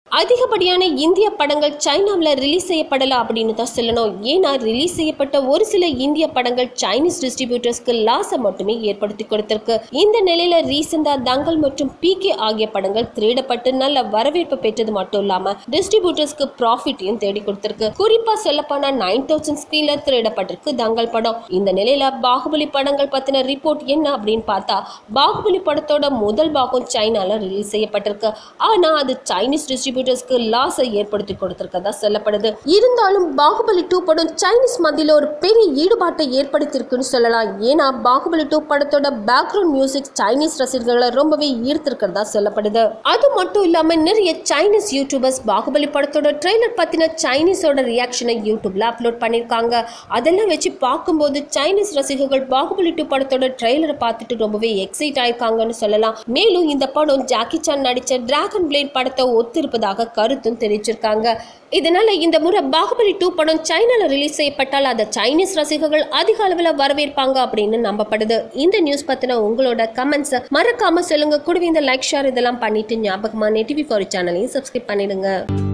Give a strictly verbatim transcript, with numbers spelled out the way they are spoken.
அதிகப்படியான இந்திய படங்கள் சைனாவில் ரிலீஸ் செய்யப்படல அப்படின்னு தான் சொல்லணும். ஏன்னா ரிலீஸ் செய்யப்பட்ட ஒரு சில இந்திய படங்கள் சைனீஸ் டிஸ்ட்ரிபியூட்டர்ஸ்க்கு லாஸை மட்டுமே ஏற்படுத்தி கொடுத்திருக்கு. இந்த நிலையில ரீசெண்டா தங்கல் மற்றும் பி கே ஆகிய படங்கள் திரையிடப்பட்டு நல்ல வரவேற்பு பெற்றது மட்டும் இல்லாம டிஸ்ட்ரிபியூட்டர்ஸ்க்கு ப்ராஃபிட்டையும் தேடி கொடுத்திருக்கு. குறிப்பா சொல்ல போனா நைன் தௌசண்ட் ஸ்கிரீன்ல திரையிடப்பட்டிருக்கு தங்கல் படம். இந்த நிலையில பாகுபலி படங்கள் பத்தின ரிப்போர்ட் என்ன அப்படின்னு பார்த்தா, பாகுபலி படத்தோட முதல் பாகம் சைனால ரிலீஸ் செய்யப்பட்டிருக்கு. ஆனா அது சைனீஸ் டிஸ்ட்ரிபியூட்டர் லாஸை ஏற்படுத்தி கொடுத்திருக்கதா சொல்லப்படுது. இருந்தாலும் பாகுபலி டூ படம் சைனீஸ் மத்தியில ஒரு பெரிய ஈடுபாட்டை ஏற்படுத்தியிருக்குன்னு சொல்லலாம். ஏன்னா பாகுபலி டூ படத்தோட பேக்ரவுண்ட் மியூசிக் சைனீஸ் ரசிகர்களை ரொம்பவே ஈர்த்திருக்கிறதா சொல்லப்படுது. அது மட்டும் இல்லாம நிறைய சைனீஸ் யூடியூபர்ஸ் பாகுபலி படத்தோட ட்ரெய்லர் பத்தின சைனீஸோட ரியாக்ஷனை யூடியூப்ல அப்லோட் பண்ணிருக்காங்க. அதெல்லாம் வச்சு பார்க்கும்போது சைனீஸ் ரசிகர்கள் பாகுபலி டூ படத்தோட ட்ரெய்லரை பார்த்துட்டு ரொம்பவே எக்ஸைட் ஆயிருக்காங்கன்னு சொல்லலாம். மேலும் இந்த படம் ஜாக்கி சான் நடிச்ச டிராகன் பிளேட் படத்தை ஒத்திருப்பதாக கருத்தும் தெரிவிச்சிருக்காங்க. இதனால இந்த முறை பாகுபலி டூ படம் சைனால ரிலீஸ் செய்யப்பட்டால் அதை சைனீஸ் ரசிகர்கள் அதிக அளவில் வரவேற்பாங்க அப்படின்னு நம்பப்படுது. இந்த நியூஸ் பத்தின உங்களோட கமெண்ட்ஸ் மறக்காம சொல்லுங்க. கூடவே இந்த லைக் ஷேர் இதெல்லாம் பண்ணிட்டு ஞாபகமா டிவி ஃபார் சேனலையும் சப்ஸ்கிரைப் பண்ணிடுங்க.